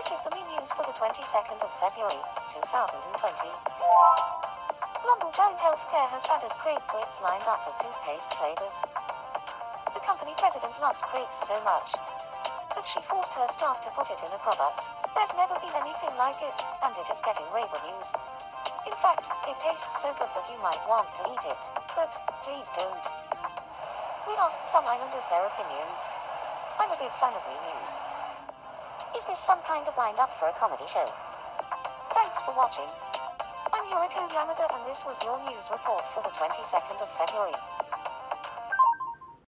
This is the Me News for the 22nd of February, 2020. London Giant Healthcare has added Crate to its lineup of toothpaste flavors. The company president loves Crate so much that she forced her staff to put it in a product. There's never been anything like it, and it is getting rave reviews. In fact, it tastes so good that you might want to eat it, but please don't. We asked some islanders their opinions. I'm a big fan of Me News. Is this some kind of wind-up for a comedy show? Thanks for watching. I'm Yuriko Yamada and this was your news report for the 22nd of February.